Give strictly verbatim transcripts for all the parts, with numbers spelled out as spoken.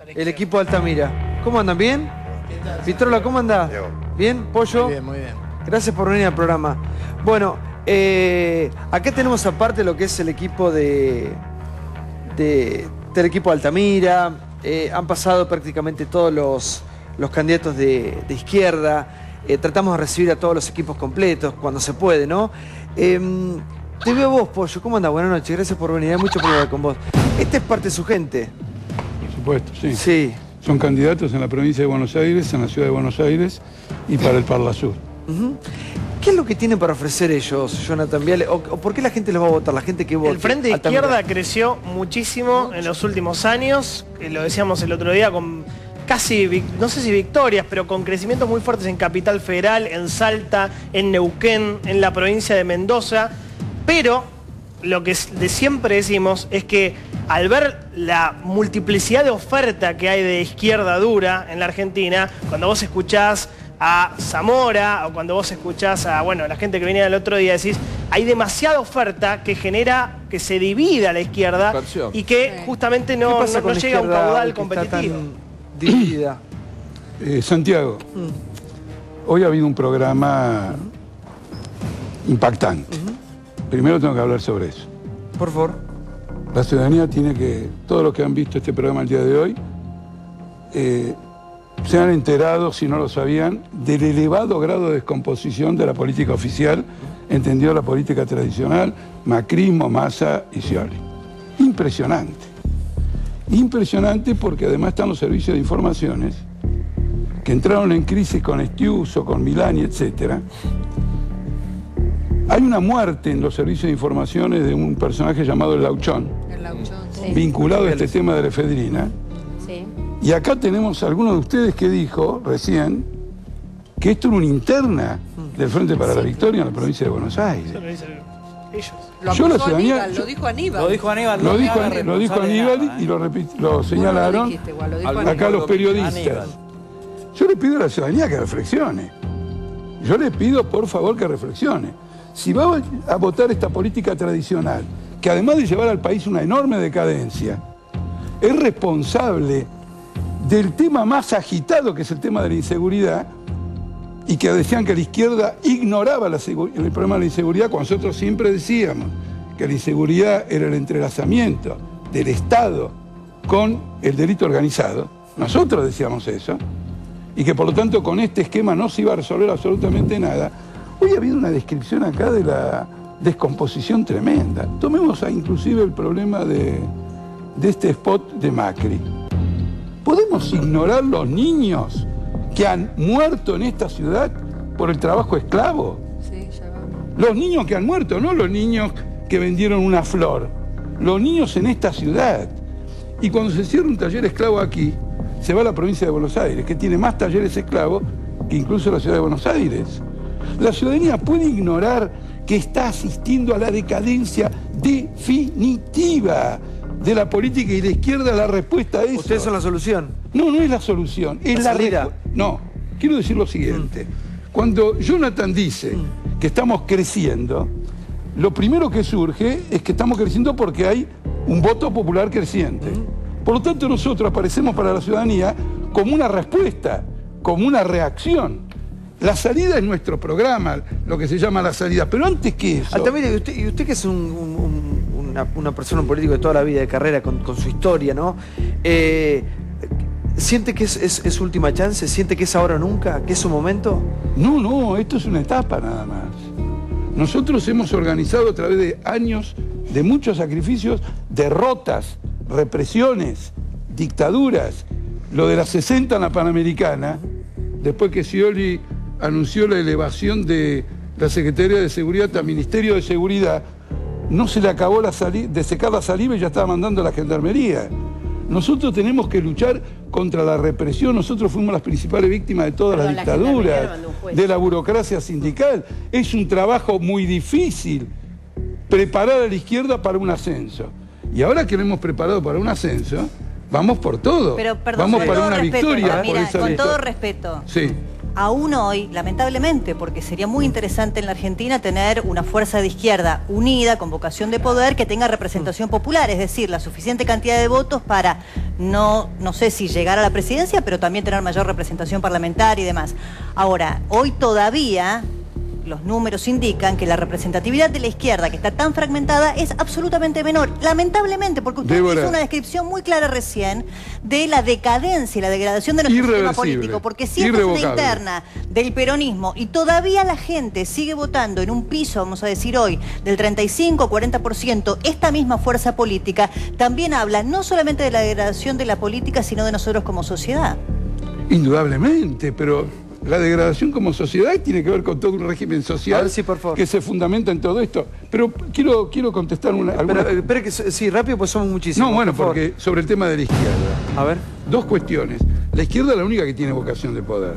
el equipo de Altamira. ¿Cómo andan? ¿Bien? Vitrola, ¿cómo anda? ¿Bien? ¿Pollo? Muy bien, muy bien. Gracias por venir al programa. Bueno, eh, acá tenemos aparte lo que es el equipo de, de del equipo de Altamira. Eh, han pasado prácticamente todos los, los candidatos de, de izquierda. Eh, tratamos de recibir a todos los equipos completos cuando se puede, ¿no? Eh, te veo vos, Pollo. ¿Cómo andás? Buenas noches. Gracias por venir. Hay mucho por hablar con vos. Esta es parte de su gente. Por supuesto, sí. Sí. Son candidatos en la provincia de Buenos Aires, en la ciudad de Buenos Aires y para el Parla Sur. Uh-huh. ¿Qué es lo que tienen para ofrecer ellos, Jonathan Viale? ¿O, o por qué la gente los va a votar? La gente que vota. El Frente de Izquierda creció muchísimo en los últimos años. Eh, lo decíamos el otro día con casi, no sé si victorias, pero con crecimientos muy fuertes en Capital Federal, en Salta, en Neuquén, en la provincia de Mendoza. Pero lo que de siempre decimos es que al ver la multiplicidad de oferta que hay de izquierda dura en la Argentina, cuando vos escuchás a Zamora o cuando vos escuchás a, bueno, la gente que venía el otro día, decís, hay demasiada oferta que genera que se divida la izquierda y que justamente no, no, no llega a un caudal competitivo. Dividida. Eh, Santiago, mm. hoy ha habido un programa impactante. Uh-huh. Primero tengo que hablar sobre eso. Por favor. La ciudadanía tiene que, todos los que han visto este programa el día de hoy, eh, se han enterado, si no lo sabían, del elevado grado de descomposición de la política oficial, entendido la política tradicional, macrismo, Massa y Scioli. Impresionante. Impresionante porque además están los servicios de informaciones que entraron en crisis con Estiuso, con Milani, etcétera. Hay una muerte en los servicios de informaciones de un personaje llamado el Lauchón, el Lauchón sí. vinculado a este tema de la efedrina. Sí. Y acá tenemos a algunos de ustedes que dijo recién que esto era una interna del Frente para sí. la Victoria en la provincia de Buenos Aires. Eso lo dicen ellos. Lo, yo la ciudadanía, Aníbal, yo, lo dijo Aníbal. Lo dijo Aníbal. Lo dijo, lo dijo Aníbal nada, ¿eh? y lo, repit, lo señalaron lo dijiste, igual, lo dijo acá Aníbal. Los periodistas. Aníbal. Yo le pido a la ciudadanía que reflexione. Yo le pido, por favor, que reflexione. Si va a votar esta política tradicional, que además de llevar al país una enorme decadencia, es responsable del tema más agitado, que es el tema de la inseguridad, y que decían que la izquierda ignoraba la el problema de la inseguridad, cuando nosotros siempre decíamos que la inseguridad era el entrelazamiento del Estado con el delito organizado. Nosotros decíamos eso, y que por lo tanto con este esquema no se iba a resolver absolutamente nada. Hoy ha habido una descripción acá de la descomposición tremenda. Tomemos a, inclusive el problema de, de este spot de Macri. ¿Podemos ignorar los niños que han muerto en esta ciudad por el trabajo esclavo? Sí, ya va. Los niños que han muerto, no los niños que vendieron una flor. Los niños en esta ciudad. Y cuando se cierra un taller esclavo aquí, se va a la provincia de Buenos Aires, que tiene más talleres esclavos que incluso la ciudad de Buenos Aires. La ciudadanía puede ignorar que está asistiendo a la decadencia definitiva de la política y la izquierda la respuesta a eso. ¿Ustedes son la solución? No, no es la solución, es la, la salida. No, quiero decir lo siguiente. Mm. Cuando Jonathan dice mm. que estamos creciendo, lo primero que surge es que estamos creciendo porque hay un voto popular creciente. Mm. Por lo tanto, nosotros aparecemos para la ciudadanía como una respuesta, como una reacción. La salida es nuestro programa, lo que se llama la salida, pero antes que eso... Altamira, y usted, y usted que es un, un, una, una persona, un político de toda la vida, de carrera, con, con su historia, ¿no? Eh, ¿Siente que es, es, es su última chance? ¿Siente que es ahora o nunca? ¿Que es su momento? No, no, esto es una etapa nada más. Nosotros hemos organizado a través de años de muchos sacrificios, derrotas, represiones, dictaduras. Lo de las sesenta en la Panamericana, después que Scioli anunció la elevación de la Secretaría de Seguridad al Ministerio de Seguridad, no se le acabó la de secar la saliva y ya estaba mandando a la gendarmería. Nosotros tenemos que luchar contra la represión. Nosotros fuimos las principales víctimas de todas Perdón, las dictaduras, la de la burocracia sindical. Es un trabajo muy difícil preparar a la izquierda para un ascenso. Y ahora que lo hemos preparado para un ascenso, vamos por todo. Pero, perdón, vamos para una respeto, victoria. Mira, por esa con victoria. todo respeto. Sí. aún hoy, lamentablemente, porque sería muy interesante en la Argentina tener una fuerza de izquierda unida, con vocación de poder, que tenga representación popular, es decir, la suficiente cantidad de votos para, no, no sé si llegar a la presidencia, pero también tener mayor representación parlamentaria y demás. Ahora, hoy todavía los números indican que la representatividad de la izquierda, que está tan fragmentada, es absolutamente menor. Lamentablemente, porque usted Débora, hizo una descripción muy clara recién de la decadencia y la degradación de nuestro sistema político. Porque si esta es una interna del peronismo y todavía la gente sigue votando en un piso, vamos a decir hoy, del treinta y cinco a cuarenta por ciento, esta misma fuerza política también habla no solamente de la degradación de la política, sino de nosotros como sociedad. Indudablemente, pero la degradación como sociedad tiene que ver con todo un régimen social sí, por favor. que se fundamenta en todo esto. Pero quiero, quiero contestar una... Alguna... Pero, espera que sí, rápido, pues somos muchísimos. No, bueno, por porque sobre el tema de la izquierda. A ver. Dos cuestiones. La izquierda es la única que tiene vocación de poder.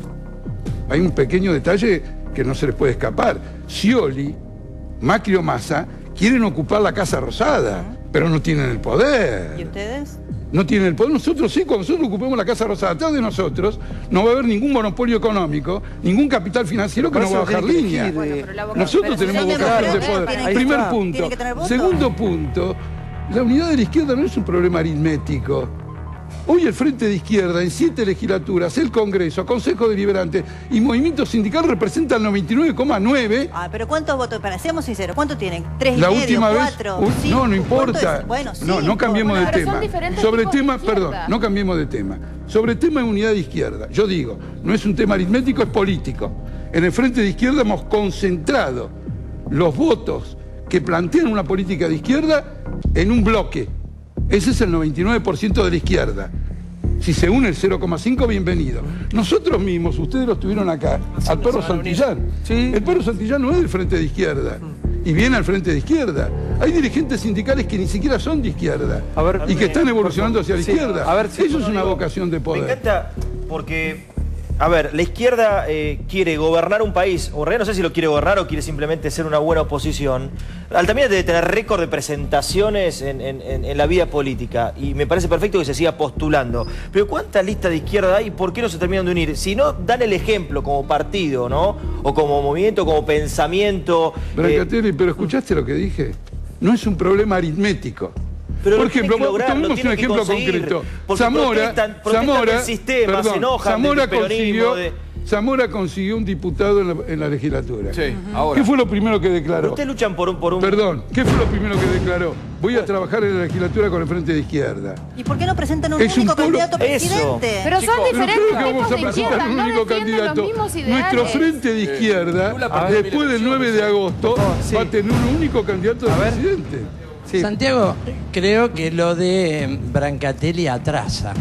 Hay un pequeño detalle que no se les puede escapar. Scioli, Macri o Massa quieren ocupar la Casa Rosada, pero no tienen el poder. ¿Y ustedes? No tienen el poder. Nosotros sí, cuando nosotros ocupemos la Casa Rosada, atrás de nosotros no va a haber ningún monopolio económico, ningún capital financiero que nos va a bajar línea. Bueno, nosotros tenemos vocación de poder. Tiene Primer que, punto. tiene que tener voto. Segundo punto, la unidad de la izquierda no es un problema aritmético. Hoy el Frente de Izquierda, en siete legislaturas, el Congreso, Consejo Deliberante y Movimiento Sindical representan noventa y nueve coma nueve. Ah, pero ¿cuántos votos? Para, seamos sinceros, ¿cuántos tienen? ¿Tres y La medio, última cuatro, vez, cinco? no, no importa. Bueno, no, no cambiemos bueno, de tema. Sobre tema, perdón, izquierda. no cambiemos de tema. Sobre el tema de unidad de izquierda, yo digo, no es un tema aritmético, es político. En el Frente de Izquierda hemos concentrado los votos que plantean una política de izquierda en un bloque. Ese es el noventa y nueve por ciento de la izquierda. Si se une el cero coma cinco, bienvenido. Nosotros mismos, ustedes lo tuvieron acá, al Perro Santillán. Sí. El Perro Santillán no es del Frente de Izquierda. Y viene al Frente de Izquierda. Hay dirigentes sindicales que ni siquiera son de izquierda. A ver, y que están evolucionando hacia la sí, izquierda. a ver, sí, Eso es una digo, vocación de poder. Me encanta porque, a ver, la izquierda eh, quiere gobernar un país, o en realidad no sé si lo quiere gobernar o quiere simplemente ser una buena oposición. Altamira debe tener récord de presentaciones en, en, en, en la vida política y me parece perfecto que se siga postulando. Pero ¿cuántas listas de izquierda hay y por qué no se terminan de unir? Si no dan el ejemplo como partido, ¿no? O como movimiento, como pensamiento. Brancatelli, eh, pero ¿escuchaste lo que dije? No es un problema aritmético. Pero por lo ejemplo, que lograr, tomemos un ejemplo concreto. Zamora, protestan, protestan Zamora, del sistema, perdón, se enojan Zamora del consiguió, de... Zamora consiguió un diputado en la, en la legislatura. Sí, ahora. ¿Qué fue lo primero que declaró? Pero ustedes luchan por un, por un... Perdón, ¿qué fue lo primero que declaró? Voy a trabajar en la legislatura con el Frente de Izquierda. ¿Y por qué no presentan un Es único un polo... candidato a presidente? Pero son Chicos, diferentes pero creo que vamos a tipos de presentar izquierda, un no único defienden candidato. los mismos ideales. Nuestro Frente de Izquierda, Sí. después del nueve de agosto, sí. va a tener un único candidato de presidente. Sí. Santiago, creo que lo de Brancatelli atrasa.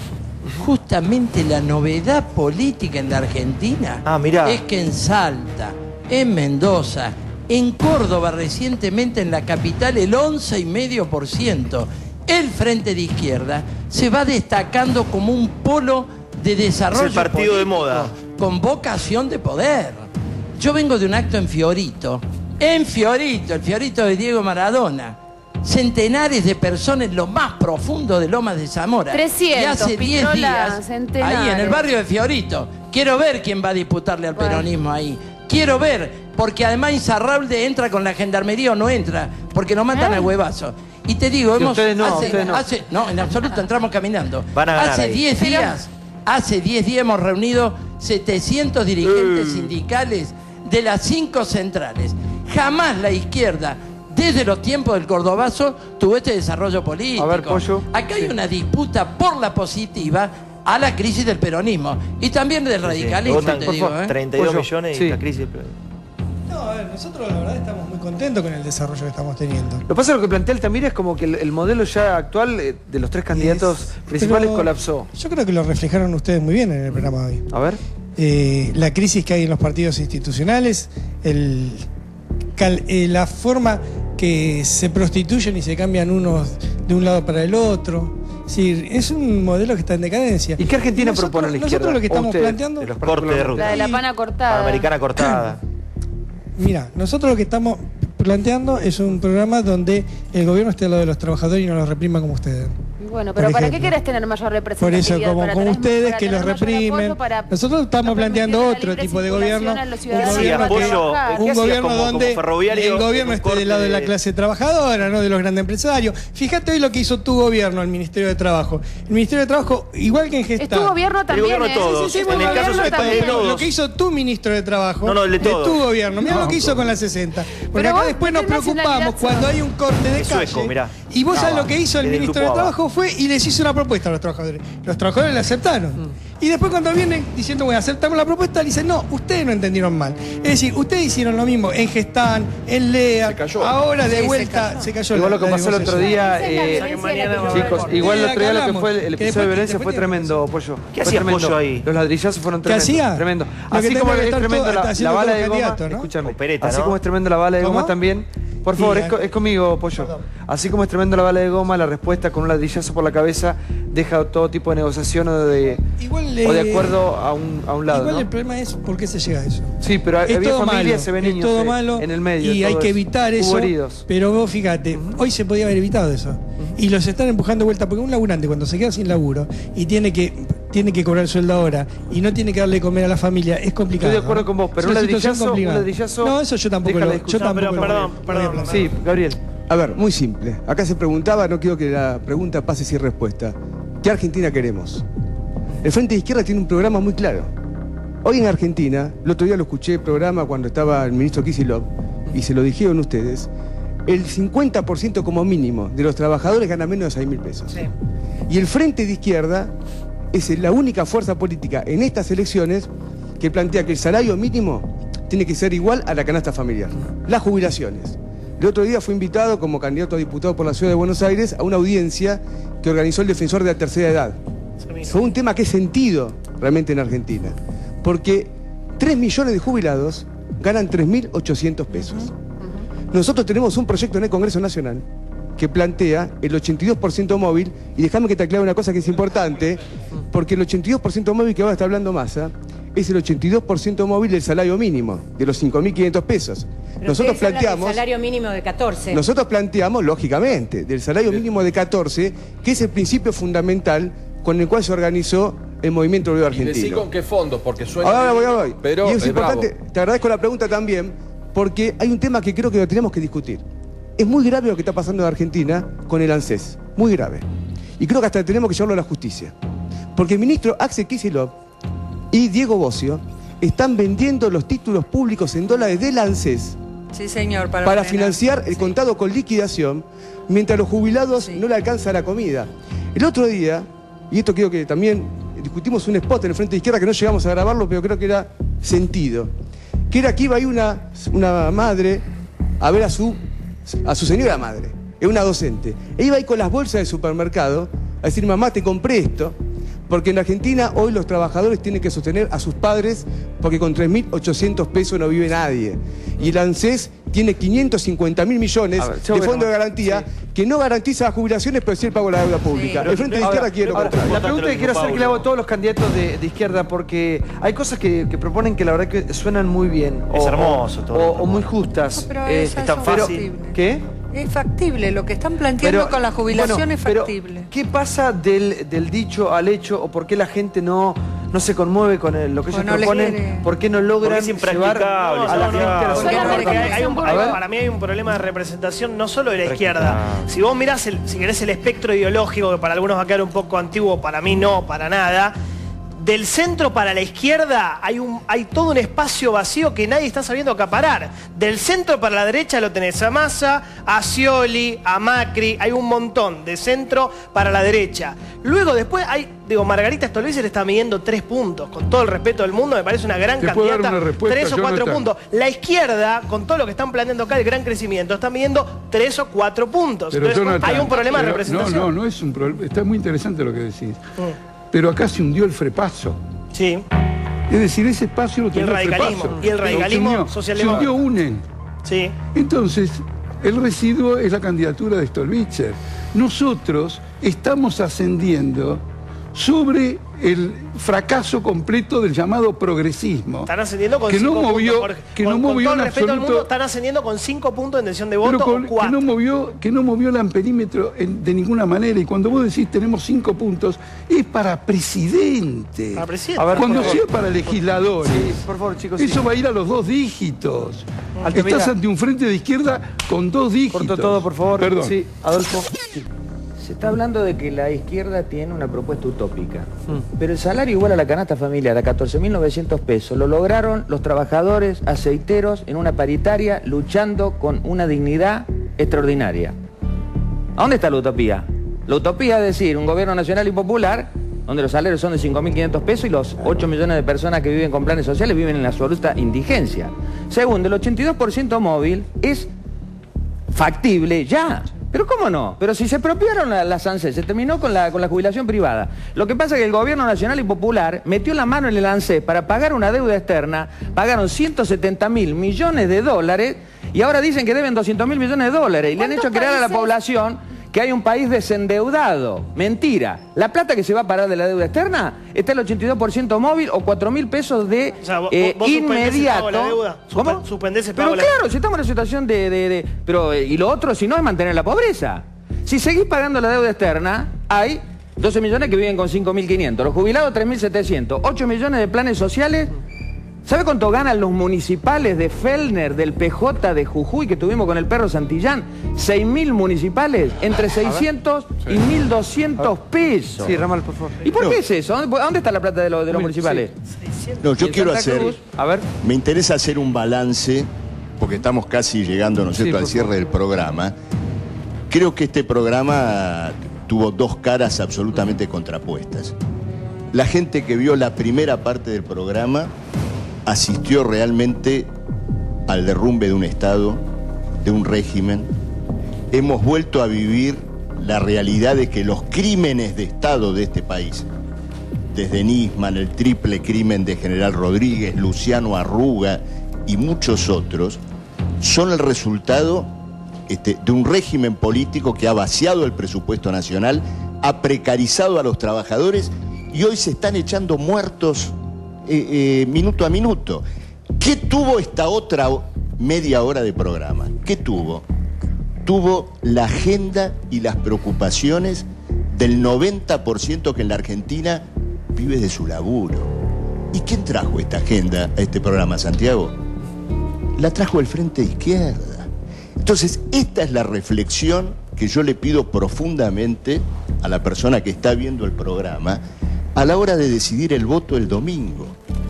Justamente la novedad política en la Argentina Ah, mirá. es que en Salta, en Mendoza, en Córdoba recientemente en la capital el once coma cinco por ciento, el Frente de Izquierda se va destacando como un polo de desarrollo Es el partido de político moda. con vocación de poder. Yo vengo de un acto en Fiorito, en Fiorito, el Fiorito de Diego Maradona. Centenares de personas en lo más profundo de Lomas de Zamora. trescientos, y hace diez Pitrola, días, centenares. ahí en el barrio de Fiorito. Quiero ver quién va a disputarle al Bueno. peronismo ahí. Quiero ver, porque además Insaurralde entra con la gendarmería o no entra, porque nos matan ¿Eh? al huevazo. Y te digo, Sí, hemos... ustedes no, hace, ustedes no. hace- no, en absoluto, entramos caminando. Van a ganar hace ahí. diez días, hace diez días hemos reunido setecientos dirigentes Mm. sindicales de las cinco centrales. Jamás la izquierda, desde los tiempos del Cordobazo, tuvo este desarrollo político. A ver, Pollo. Acá hay una disputa por la positiva a la crisis del peronismo y también del radicalismo, Votan, te por digo, favor, ¿eh? treinta y dos Pollo, millones sí. y la crisis. No, a ver, nosotros la verdad estamos muy contentos con el desarrollo que estamos teniendo. Lo que pasa es lo que plantea Altamira es como que el, el modelo ya actual eh, de los tres candidatos Es- principales pero colapsó. Yo creo que lo reflejaron ustedes muy bien en el programa de hoy. A ver. Eh, la crisis que hay en los partidos institucionales, el, cal- eh, la forma que se prostituyen y se cambian unos de un lado para el otro. Es decir, es un modelo que está en decadencia. ¿Y qué Argentina nosotros- propone la izquierda? Nosotros lo que ¿O estamos ustedes? planteando... De los cortes de ruta. La de la pana cortada. Panamericana cortada. Mira, nosotros lo que estamos planteando es un programa donde el gobierno esté al lado de los trabajadores y no los reprima como ustedes. Bueno, pero ¿para qué querés tener mayor representatividad? Por eso, como, para como tener, ustedes para que los reprimen. Para Nosotros estamos planteando otro tipo de gobierno. ¿Qué hacías, Pollo? Un gobierno como, donde como el gobierno esté del lado de la clase trabajadora, no de los grandes empresarios. Fíjate hoy lo que hizo tu gobierno, el Ministerio de Trabajo. El Ministerio de Trabajo, igual que en Gestal. Es tu gobierno también. El gobierno de todos. Sí, sí, sí, en el caso de todos. Lo que hizo tu ministro de Trabajo, no, no, el de, de tu gobierno. Mirá no, lo que hizo con la sesenta. Porque acá después nos preocupamos cuando hay un corte de calle. Sueco, mirá. Y vos sabés lo que hizo el Desde el ministro de grupo Trabajo fue y les hizo una propuesta a los trabajadores. Los trabajadores la aceptaron. Mm. Y después cuando vienen diciendo, bueno, aceptamos la propuesta, le dicen, no, ustedes no entendieron mal. Es decir, ustedes hicieron lo mismo en Gestán, en Lea, ahora de sí, vuelta se cayó. se cayó. Igual la, lo que pasó el otro día, eh, chicos, igual el otro día lo que fue el episodio de violencia fue tremendo, Pollo. ¿Qué hacía Pollo ahí? Los ladrillazos fueron tremendos. ¿Qué hacía? Tremendo. Así como es tremendo la bala de goma, escúchame, así como es tremendo la bala de goma también. Por favor, es, es conmigo, Pollo. Perdón. Así como es tremendo la bala de goma, la respuesta con un ladrillazo por la cabeza deja todo tipo de negociación o de, igual, eh, o de acuerdo a un, a un lado. Igual ¿no? el problema es por qué se llega a eso. Sí, pero es había familias, malo, se ven niños es todo malo, en el medio. Y hay que evitar eso. Heridos. Pero vos fíjate, uh-huh. hoy se podía haber evitado eso. Uh-huh. Y los están empujando de vuelta, porque un laburante cuando se queda sin laburo y tiene que, tiene que cobrar el sueldo ahora y no tiene que darle de comer a la familia, es complicado. Estoy de acuerdo ¿no? con vos, pero un ladrillazo, un ladrillazo... No, eso yo tampoco lo, yo tampoco pero, lo perdón, perdón, perdón. Sí, Gabriel. A ver, muy simple. Acá se preguntaba, no quiero que la pregunta pase sin respuesta. ¿Qué Argentina queremos? El Frente de Izquierda tiene un programa muy claro. Hoy en Argentina, el otro día lo escuché el programa cuando estaba el ministro Kicillof, y se lo dijeron ustedes, el cincuenta por ciento como mínimo de los trabajadores gana menos de seis mil pesos. Sí. Y el Frente de Izquierda es la única fuerza política en estas elecciones que plantea que el salario mínimo tiene que ser igual a la canasta familiar. Las jubilaciones. El otro día fui invitado como candidato a diputado por la Ciudad de Buenos Aires a una audiencia que organizó el Defensor de la Tercera Edad. Fue un tema que es sentido realmente en Argentina, porque tres millones de jubilados ganan tres mil ochocientos pesos. Nosotros tenemos un proyecto en el Congreso Nacional que plantea el ochenta y dos por ciento móvil, y déjame que te aclare una cosa que es importante, porque el ochenta y dos por ciento móvil que ahora está hablando Massa es el ochenta y dos por ciento móvil del salario mínimo, de los cinco mil quinientos pesos. Pero nosotros planteamos del salario mínimo de catorce. Nosotros planteamos, lógicamente, del salario mínimo de catorce, que es el principio fundamental con el cual se organizó el movimiento obrero argentino. ¿Y decí con qué fondos? Porque suena... Ahora voy, voy. Pero y es, es importante, bravo. Te agradezco la pregunta también, porque hay un tema que creo que lo tenemos que discutir. Es muy grave lo que está pasando en Argentina con el ANSES, muy grave. Y creo que hasta tenemos que llevarlo a la justicia. Porque el ministro Axel Kicillof y Diego Bocio están vendiendo los títulos públicos en dólares del ANSES. Sí, señor, para, para financiar el sí. contado con liquidación, mientras los jubilados sí. no le alcanza la comida. El otro día, y esto creo que también discutimos un spot en el Frente de Izquierda que no llegamos a grabarlo, pero creo que era sentido, que era que iba ahí una, una madre a ver a su, a su señora madre, es una docente, e iba ahí con las bolsas del supermercado a decir, mamá, te compré esto, porque en Argentina hoy los trabajadores tienen que sostener a sus padres porque con tres mil ochocientos pesos no vive nadie. Y el ANSES tiene quinientos cincuenta mil millones ver, de fondo de garantía sí. que no garantiza las jubilaciones, pero sí el pago de la deuda pública. Sí. El Frente de Izquierda quiere lo contrario. La pregunta que quiero hacer que le hago a todos los candidatos de, de izquierda, porque hay cosas que, que proponen que la verdad que suenan muy bien. Es o, hermoso todo. O, o muy justas. No, pero eh, es tan fácil. ¿Qué? Es factible, lo que están planteando pero, con la jubilación bueno, es factible. Pero, ¿qué pasa del, del dicho al hecho o por qué la gente no, no se conmueve con el, lo que ellos no proponen? ¿Por qué no logran llevar a no, la no, gente a la sociedad? Hay un problema, para mí hay un problema de representación no solo de la izquierda. Si vos mirás, el, si querés, el espectro ideológico, que para algunos va a quedar un poco antiguo, para mí no, para nada. Del centro para la izquierda hay, un, hay todo un espacio vacío que nadie está sabiendo acaparar. Del centro para la derecha lo tenés a Massa, a Scioli, a Macri, hay un montón de centro para la derecha. Luego después hay, digo, Margarita Stolbizer está midiendo tres puntos, con todo el respeto del mundo, me parece una gran candidata, tres o cuatro puntos. La izquierda, con todo lo que están planteando acá, el gran crecimiento, está midiendo tres o cuatro puntos. Pero Entonces, Jonathan, hay un problema pero, de representación. No, no, no es un problema, está muy interesante lo que decís. Mm. Pero acá se hundió el frepaso. Sí. Es decir, ese espacio lo tenía el radicalismo. frepaso. Y el radicalismo socialdemócrata. Se hundió UNE. Sí. Entonces, el residuo es la candidatura de Stolbizer. Nosotros estamos ascendiendo sobre el fracaso completo del llamado progresismo. Están ascendiendo con que cinco no movió, puntos, Jorge. que con, no movió con todo el en respeto absoluto, al mundo, están ascendiendo con cinco puntos de intención de voto con, o cuatro. Que no movió, que no movió el amperímetro en, de ninguna manera. Y cuando vos decís tenemos cinco puntos, es para presidente. Para presidente. A ver, cuando sea para legisladores, sí, por favor, chicos, eso sí. va a ir a los dos dígitos. Altamira. Estás ante un frente de izquierda con dos dígitos. Corto todo, por favor. Perdón. Sí, Adolfo. Sí. Se está hablando de que la izquierda tiene una propuesta utópica, mm. pero el salario igual a la canasta familiar, a catorce mil novecientos pesos, lo lograron los trabajadores aceiteros en una paritaria luchando con una dignidad extraordinaria. ¿A dónde está la utopía? La utopía es decir, un gobierno nacional y popular, donde los salarios son de cinco mil quinientos pesos y los ocho millones de personas que viven con planes sociales viven en la absoluta indigencia. Segundo, el ochenta y dos por ciento móvil es factible ya. Pero ¿cómo no? Pero si se expropiaron las ANSES, se terminó con la, con la jubilación privada. Lo que pasa es que el gobierno nacional y popular metió la mano en el ANSES para pagar una deuda externa, pagaron ciento setenta mil millones de dólares y ahora dicen que deben doscientos mil millones de dólares y le han hecho creer a la población que hay un país desendeudado. Mentira. La plata que se va a parar de la deuda externa está el ochenta y dos por ciento móvil o cuatro mil pesos de o sea, vos, eh, vos inmediato. El pago de la deuda. ¿Cómo? Suspendés el Pero pago claro, la... si estamos en una situación de... de, de pero, y lo otro, si no, es mantener la pobreza. Si seguís pagando la deuda externa, hay doce millones que viven con cinco mil quinientos, los jubilados tres mil setecientos, ocho millones de planes sociales. ¿Sabe cuánto ganan los municipales de Fellner, del P J, de Jujuy, que tuvimos con el perro Santillán? seis mil municipales, entre seiscientos y mil doscientos pesos. Sí, Ramal, por favor. ¿Y por qué es eso? ¿A dónde está la plata de los, de los municipales? Sí. No, yo quiero Santa hacer... Cruz? A ver. Me interesa hacer un balance, porque estamos casi llegando, ¿no es cierto?, Sí, al cierre favor. del programa. Creo que este programa tuvo dos caras absolutamente contrapuestas. La gente que vio la primera parte del programa asistió realmente al derrumbe de un Estado, de un régimen. Hemos vuelto a vivir la realidad de que los crímenes de Estado de este país, desde Nisman, el triple crimen de General Rodríguez, Luciano Arruga y muchos otros, son el resultado este, de un régimen político que ha vaciado el presupuesto nacional, ha precarizado a los trabajadores y hoy se están echando muertos eh, eh, minuto a minuto. ¿Qué tuvo esta otra media hora de programa? ¿Qué tuvo? Tuvo la agenda y las preocupaciones del noventa por ciento que en la Argentina vive de su laburo. ¿Y quién trajo esta agenda a este programa, Santiago? La trajo el Frente Izquierda. Entonces, esta es la reflexión que yo le pido profundamente a la persona que está viendo el programa a la hora de decidir el voto el domingo.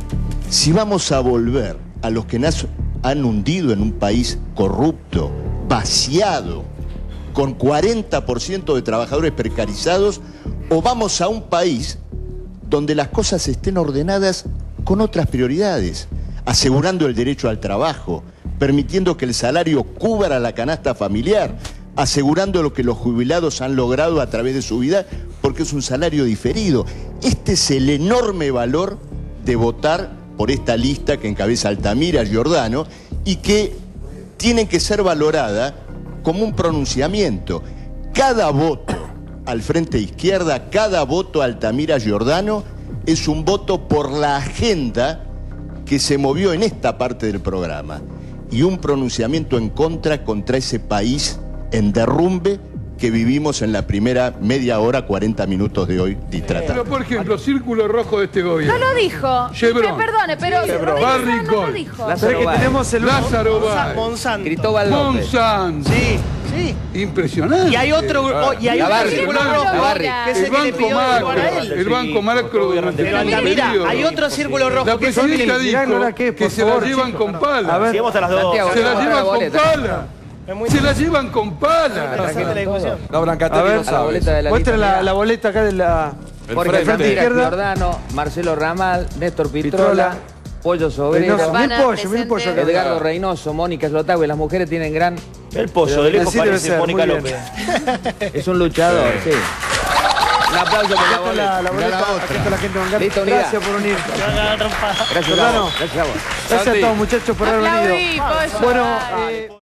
Si vamos a volver a los que nos han hundido en un país corrupto, vaciado, con cuarenta por ciento de trabajadores precarizados, o vamos a un país donde las cosas estén ordenadas con otras prioridades, asegurando el derecho al trabajo, permitiendo que el salario cubra la canasta familiar, asegurando lo que los jubilados han logrado a través de su vida, porque es un salario diferido. Este es el enorme valor de votar por esta lista que encabeza Altamira Giordano y que tiene que ser valorada como un pronunciamiento. Cada voto al Frente Izquierda, cada voto a Altamira Giordano es un voto por la agenda que se movió en esta parte del programa y un pronunciamiento en contra contra ese país en derrumbe que vivimos en la primera media hora, cuarenta minutos de hoy tratando. Pero, por ejemplo, círculo rojo de este gobierno. No lo dijo. Chevron. Me perdone, pero Chevron. no, Barrick no lo Gold. dijo. Lázaro que Báez. tenemos el Lázaro Báez. Monsanto. Cristóbal López. Monsanto. Sí, sí. Impresionante. Y hay otro, oh, y hay La otro Barrick. círculo La rojo Barrick. que es El el que le Banco pidió el lugar a Macro, él. el Banco Macro durante Pero todo el mira, periodo. hay otro círculo rojo La que es el presidenta que... dijo Mirá, ¿qué? que Por se favor, la llevan chicos. con pala. A ver. Sigamos a las dos. Santiago, Se la vamos a llevan con boleta. pala. Es muy Se la llevan con pala. interesante la discusión. No, A Brancatelli ver, no a la sabe. boleta de la Muestra lista, la, mirá. la boleta acá de la... El Jorge frente. Santira, Izquierda. Giordano, Marcelo Ramal, Néstor Pitrola, Pitrola. Pollo Sobrero, Reynoso. Mil Urbana, pollo, mil pollo acá. Edgardo Reynoso, Mónica Slotagui. Las mujeres tienen gran... El pollo, de lejos Así debe parece ser, Mónica muy López. bien. Es un luchador, sí. Un aplauso por la Acá está boleta. la, la boleta, aquí está la gente de Vanguard. Listo, unidad. Gracias por unir. Gracias, Giordano. Gabo. Gracias a vos. Gracias a todos muchachos por haber Aplaudí, venido. pollo. Bueno, Dale. eh,